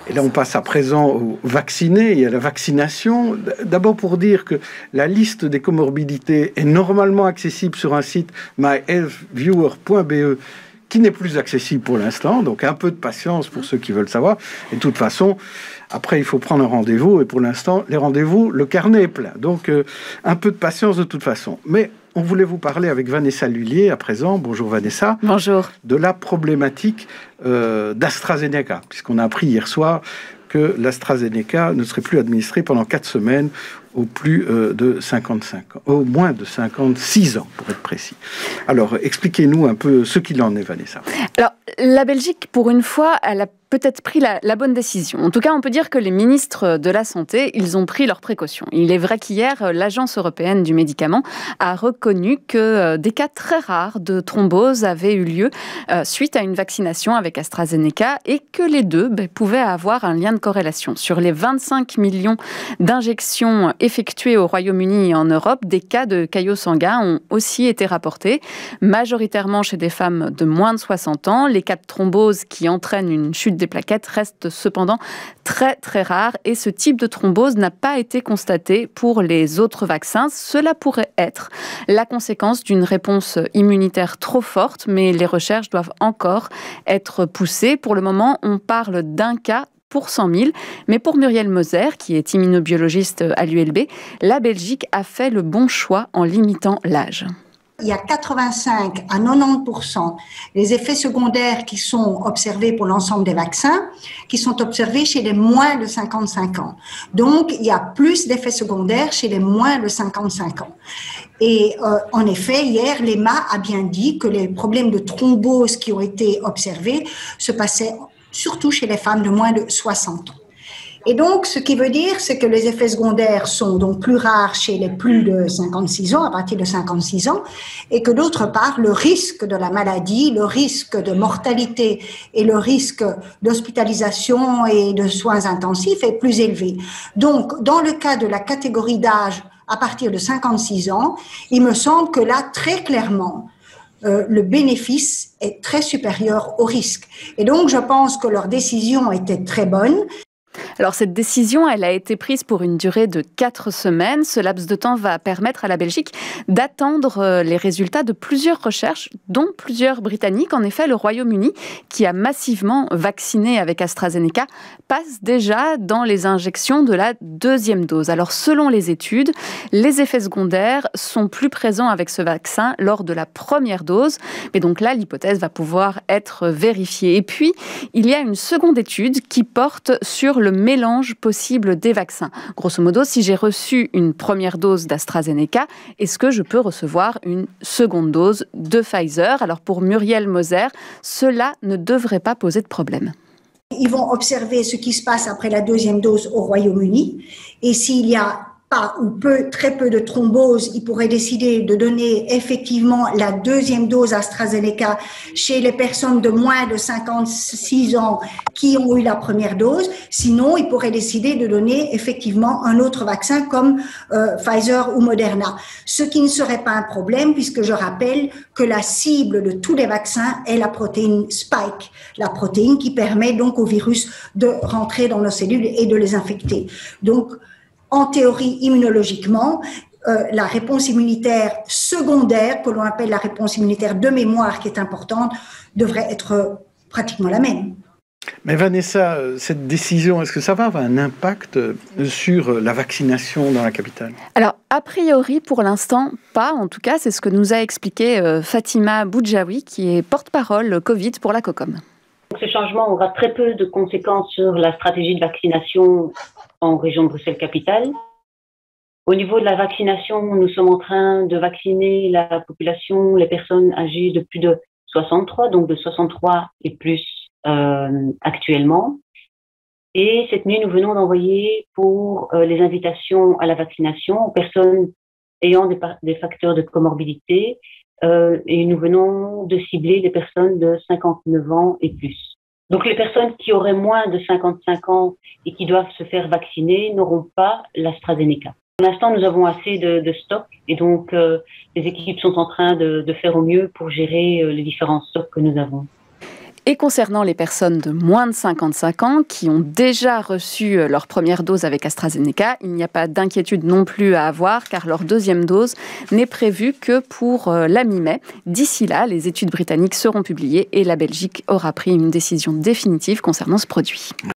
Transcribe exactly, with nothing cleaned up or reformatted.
Et là, on passe à présent aux vaccinés et à la vaccination. D'abord pour dire que la liste des comorbidités est normalement accessible sur un site my health viewer point b e qui n'est plus accessible pour l'instant. Donc un peu de patience pour ceux qui veulent savoir. Et de toute façon, après, il faut prendre un rendez-vous. Et pour l'instant, les rendez-vous, le carnet est plein. Donc euh, un peu de patience de toute façon. Mais on voulait vous parler avec Vanessa Lullier à présent. Bonjour Vanessa. Bonjour. De la problématique euh, d'AstraZeneca, puisqu'on a appris hier soir que l'AstraZeneca ne serait plus administré pendant quatre semaines au plus euh, de cinquante-cinq ans, au moins de cinquante-six ans pour être précis. Alors, expliquez-nous un peu ce qu'il en est, Vanessa. Alors, la Belgique, pour une fois, elle a peut-être pris la, la bonne décision. En tout cas, on peut dire que les ministres de la Santé, ils ont pris leurs précautions. Il est vrai qu'hier, l'Agence européenne du médicament a reconnu que des cas très rares de thrombose avaient eu lieu euh, suite à une vaccination avec AstraZeneca et que les deux ben, pouvaient avoir un lien de corrélation. Sur les vingt-cinq millions d'injections effectuées au Royaume-Uni et en Europe, des cas de caillots sanguins ont aussi été rapportés, majoritairement chez des femmes de moins de soixante ans. Les cas de thrombose qui entraînent une chute des plaquettes restent cependant très très rares et ce type de thrombose n'a pas été constaté pour les autres vaccins. Cela pourrait être la conséquence d'une réponse immunitaire trop forte, mais les recherches doivent encore être poussées. Pour le moment, on parle d'un cas pour cent mille. Mais pour Muriel Moser, qui est immunobiologiste à l'U L B, la Belgique a fait le bon choix en limitant l'âge. Il y a quatre-vingt-cinq à quatre-vingt-dix pour cent les effets secondaires qui sont observés pour l'ensemble des vaccins, qui sont observés chez les moins de cinquante-cinq ans. Donc, il y a plus d'effets secondaires chez les moins de cinquante-cinq ans. Et euh, en effet, hier, l'E M A a bien dit que les problèmes de thrombose qui ont été observés se passaient surtout chez les femmes de moins de soixante ans. Et donc, ce qui veut dire, c'est que les effets secondaires sont donc plus rares chez les plus de cinquante-six ans, à partir de cinquante-six ans, et que d'autre part, le risque de la maladie, le risque de mortalité et le risque d'hospitalisation et de soins intensifs est plus élevé. Donc, dans le cas de la catégorie d'âge à partir de cinquante-six ans, il me semble que là, très clairement, Euh, le bénéfice est très supérieur au risque. Et donc, je pense que leur décision était très bonne. Alors cette décision, elle a été prise pour une durée de quatre semaines. Ce laps de temps va permettre à la Belgique d'attendre les résultats de plusieurs recherches, dont plusieurs britanniques. En effet, le Royaume-Uni, qui a massivement vacciné avec AstraZeneca, passe déjà dans les injections de la deuxième dose. Alors selon les études, les effets secondaires sont plus présents avec ce vaccin lors de la première dose. Mais donc là, l'hypothèse va pouvoir être vérifiée. Et puis, il y a une seconde étude qui porte sur le mélange possible des vaccins. Grosso modo, si j'ai reçu une première dose d'AstraZeneca, est-ce que je peux recevoir une seconde dose de Pfizer? Alors pour Muriel Moser, cela ne devrait pas poser de problème. Ils vont observer ce qui se passe après la deuxième dose au Royaume-Uni et s'il y a pas ou peu, très peu de thrombose, ils pourraient décider de donner effectivement la deuxième dose AstraZeneca chez les personnes de moins de cinquante-six ans qui ont eu la première dose. Sinon, ils pourraient décider de donner effectivement un autre vaccin comme euh, Pfizer ou Moderna. Ce qui ne serait pas un problème puisque je rappelle que la cible de tous les vaccins est la protéine Spike, la protéine qui permet donc au virus de rentrer dans nos cellules et de les infecter. Donc, en théorie, immunologiquement, euh, la réponse immunitaire secondaire, que l'on appelle la réponse immunitaire de mémoire, qui est importante, devrait être pratiquement la même. Mais Vanessa, cette décision, est-ce que ça va avoir un impact sur la vaccination dans la capitale? Alors, a priori, pour l'instant, pas. En tout cas, c'est ce que nous a expliqué euh, Fatima Boudjaoui, qui est porte-parole Covid pour la COCOM. Ce changement aura très peu de conséquences sur la stratégie de vaccination en région de Bruxelles-Capitale. Au niveau de la vaccination, nous sommes en train de vacciner la population, les personnes âgées de plus de soixante-trois, donc de soixante-trois et plus euh, actuellement. Et cette nuit, nous venons d'envoyer pour euh, les invitations à la vaccination aux personnes ayant des, des facteurs de comorbidité euh, et nous venons de cibler les personnes de cinquante-neuf ans et plus. Donc, les personnes qui auraient moins de cinquante-cinq ans et qui doivent se faire vacciner n'auront pas l'AstraZeneca. Pour l'instant, nous avons assez de, de stocks et donc euh, les équipes sont en train de, de faire au mieux pour gérer euh, les différents stocks que nous avons. Et concernant les personnes de moins de cinquante-cinq ans qui ont déjà reçu leur première dose avec AstraZeneca, il n'y a pas d'inquiétude non plus à avoir car leur deuxième dose n'est prévue que pour la mi-mai. D'ici là, les études britanniques seront publiées et la Belgique aura pris une décision définitive concernant ce produit.